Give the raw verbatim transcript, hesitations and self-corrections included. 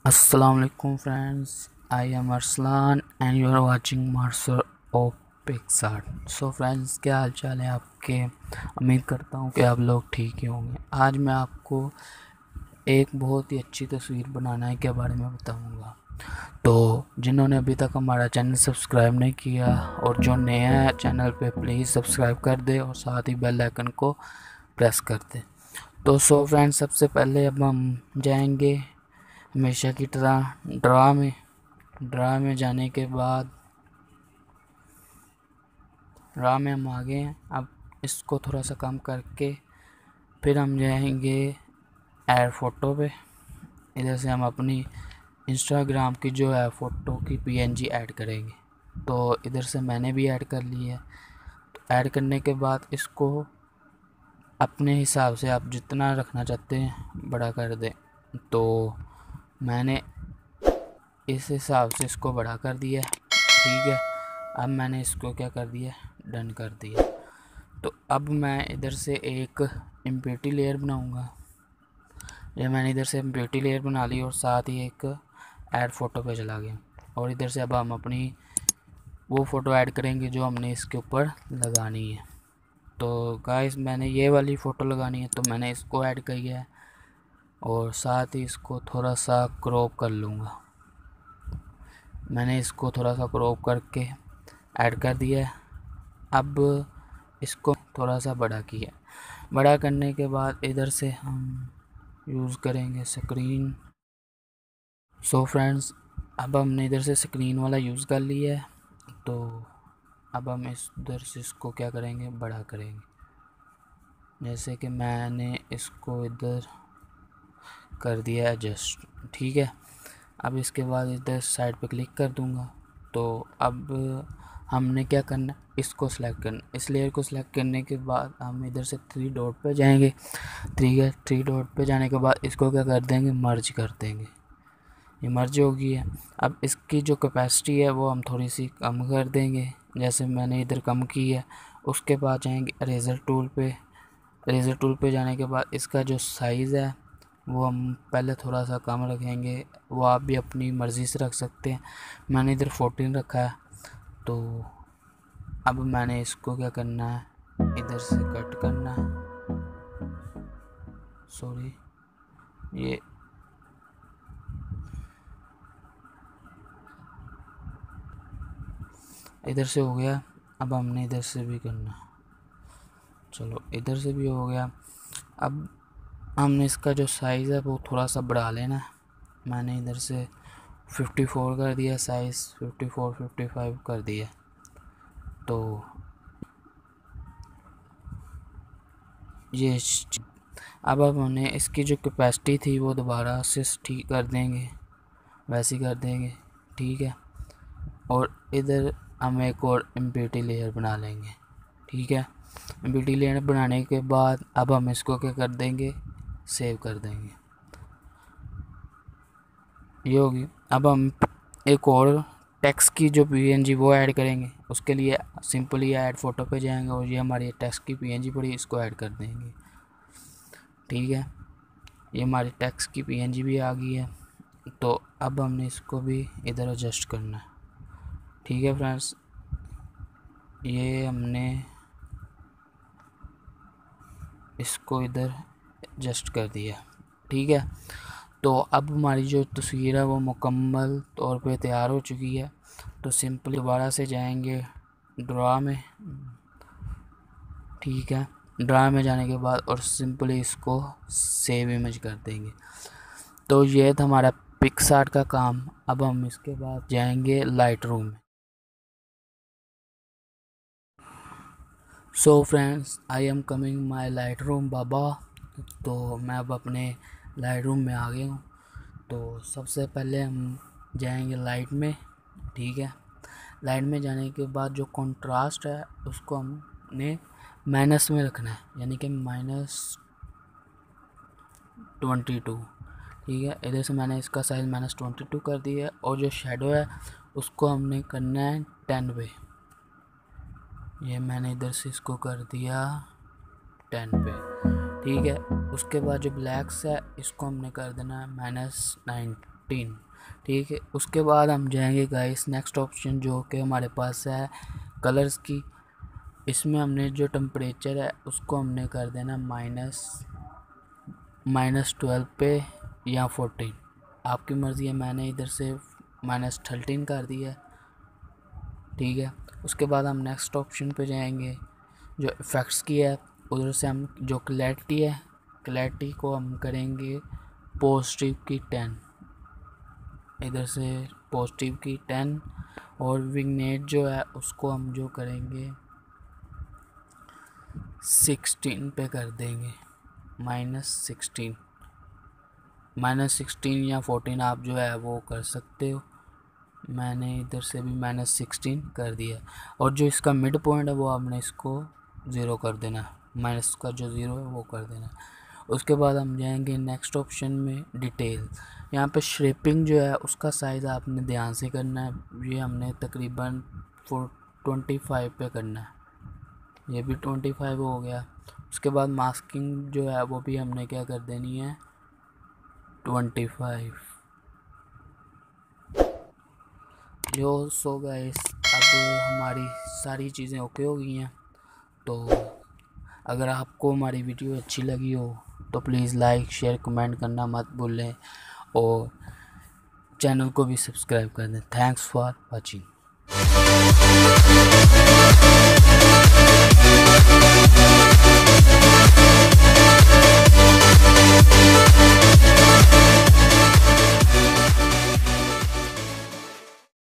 अस्सलाम वालेकुम friends, I am Arsalan and you are watching Master of PicsArt. So friends, क्या हाल चाल है आपके। उम्मीद करता हूँ कि आप लोग ठीक ही होंगे। आज मैं आपको एक बहुत ही अच्छी तस्वीर बनाने के बारे में बताऊँगा। तो जिन्होंने अभी तक हमारा चैनल सब्सक्राइब नहीं किया और जो नया है चैनल पे, प्लीज़ सब्सक्राइब कर दे और साथ ही बेल आइकन को प्रेस कर दे। तो सो फ्रेंड्स, सबसे पहले अब हम जाएंगे हमेशा की तरह ड्रा में। ड्रा में जाने के बाद ड्रा में हम आ गए हैं। अब इसको थोड़ा सा कम करके फिर हम जाएंगे ऐड फ़ोटो पे। इधर से हम अपनी इंस्टाग्राम की जो है फ़ोटो की पीएनजी ऐड करेंगे। तो इधर से मैंने भी ऐड कर ली है। तो ऐड करने के बाद इसको अपने हिसाब से आप जितना रखना चाहते हैं बड़ा कर दें। तो मैंने इस हिसाब से इसको बड़ा कर दिया, ठीक है। अब मैंने इसको क्या कर दिया, डन कर दिया। तो अब मैं इधर से एक इम्प्योरिटी लेयर बनाऊंगा। ये मैंने इधर से इम्प्योरिटी लेयर बना ली और साथ ही एक ऐड फ़ोटो पे चला गया। और इधर से अब हम अपनी वो फ़ोटो ऐड करेंगे जो हमने इसके ऊपर लगानी है। तो गाइस, मैंने ये वाली फ़ोटो लगानी है तो मैंने इसको ऐड किया है और साथ ही इसको थोड़ा सा क्रॉप कर लूँगा। मैंने इसको थोड़ा सा क्रॉप करके ऐड कर दिया है। अब इसको थोड़ा सा बड़ा किया। बड़ा करने के बाद इधर से हम यूज़ करेंगे स्क्रीन। सो फ्रेंड्स, अब हमने इधर से स्क्रीन वाला यूज़ कर लिया है। तो अब हम इस इधर से इसको क्या करेंगे, बड़ा करेंगे। जैसे कि मैंने इसको इधर कर दिया एडजस्ट, ठीक है। अब इसके बाद इधर साइड पे क्लिक कर दूंगा। तो अब हमने क्या करना, इसको सिलेक्ट करना। इस लेयर को सिलेक्ट करने के बाद हम इधर से थ्री डॉट पे जाएंगे। ठीक है, थ्री डॉट पे जाने के बाद इसको क्या कर देंगे, मर्ज कर देंगे। ये मर्ज हो गई है। अब इसकी जो कैपेसिटी है वो हम थोड़ी सी कम कर देंगे, जैसे मैंने इधर कम की है। उसके बाद जाएंगे इरेज़र टूल पे। इरेज़र टूल पे जाने के बाद इसका जो साइज़ है वो हम पहले थोड़ा सा कम रखेंगे। वो आप भी अपनी मर्ज़ी से रख सकते हैं। मैंने इधर फोर्टीन रखा है। तो अब मैंने इसको क्या करना है, इधर से कट करना है। सॉरी, ये इधर से हो गया। अब हमने इधर से भी करना है। चलो, इधर से भी हो गया। अब हमने इसका जो साइज़ है वो थोड़ा सा बढ़ा लेना है। मैंने इधर से फिफ्टी फोर कर दिया, size fifty four fifty five कर दिया। तो ये अब अब हमने इसकी जो कैपेसिटी थी वो दोबारा से ठीक कर देंगे, वैसे कर देंगे, ठीक है। और इधर हम एक और इम्प्योरिटी लेयर बना लेंगे, ठीक है। इम्प्योरिटी लेयर बनाने के बाद अब हम इसको क्या कर देंगे, सेव कर देंगे। ये होगी। अब हम एक और टेक्स्ट की जो पीएनजी वो ऐड करेंगे। उसके लिए सिंपली ऐड फ़ोटो पे जाएंगे और ये हमारी टेक्स्ट की पीएनजी पड़ी, इसको ऐड कर देंगे, ठीक है। ये हमारी टेक्स्ट की पीएनजी भी आ गई है। तो अब हमने इसको भी इधर एडजस्ट करना है, ठीक है फ्रेंड्स। ये हमने इसको इधर एडजस्ट कर दिया, ठीक है। तो अब हमारी जो तस्वीर है वो मुकम्मल तौर पे तैयार हो चुकी है। तो सिंपली दोबारा से जाएंगे ड्रा में, ठीक है। ड्रा में जाने के बाद और सिंपली इसको सेव इमेज कर देंगे। तो ये था हमारा पिक्सआर्ट का काम। अब हम इसके बाद जाएंगे लाइट रूम में। So friends, I am coming my Lightroom बाबा। तो मैं अब अपने लाइट रूम में आ गया हूँ। तो सबसे पहले हम जाएंगे लाइट में, ठीक है। लाइट में जाने के बाद जो कंट्रास्ट है उसको हमने माइनस में रखना है, यानी कि माइनस ट्वेंटी टू, ठीक है। इधर से मैंने इसका साइज़ माइनस ट्वेंटी टू कर दिया है। और जो शेडो है उसको हमने करना है टेन पे। ये मैंने इधर से इसको कर दिया टेन पे, ठीक है। उसके बाद जो ब्लैक्स है इसको हमने कर देना है माइनस नाइन फोर्टीन। ठीक है, उसके बाद हम जाएंगे गाइस नेक्स्ट ऑप्शन जो कि हमारे पास है कलर्स की। इसमें हमने जो टेम्परेचर है उसको हमने कर देना माइनस माइनस ट्वेल्व पे या फोर्टीन, आपकी मर्ज़ी है। मैंने इधर से माइनस थर्टीन कर दिया है। ठीक है, उसके बाद हम नेक्स्ट ऑप्शन पे जाएंगे जो इफ़ेक्ट्स की है। उधर से हम जो क्लैरिटी है, क्लैरिटी को हम करेंगे पॉजिटिव की टेन, इधर से पॉजिटिव की टेन। और विंगनेट जो है उसको हम जो करेंगे सिक्सटीन पे कर देंगे, माइनस सिक्सटीन माइनस सिक्सटीन या फोर्टीन आप जो है वो कर सकते हो। मैंने इधर से भी माइनस सिक्सटीन कर दिया। और जो इसका मिड पॉइंट है वो आपने इसको ज़ीरो कर देना, माइनस का जो ज़ीरो है वो कर देना। उसके बाद हम जाएंगे नेक्स्ट ऑप्शन में डिटेल। यहाँ पे शेपिंग जो है उसका साइज़ आपने ध्यान से करना है। ये हमने तकरीबन फोर ट्वेंटी फाइव पे करना है, ये भी ट्वेंटी फाइव हो गया। उसके बाद मास्किंग जो है वो भी हमने क्या कर देनी है, ट्वेंटी फाइव। जो सो गाइस अब हमारी सारी चीज़ें ओके हो गई हैं। तो अगर आपको हमारी वीडियो अच्छी लगी हो तो प्लीज़ लाइक शेयर कमेंट करना मत भूलें और चैनल को भी सब्सक्राइब कर दें। Thanks for watching.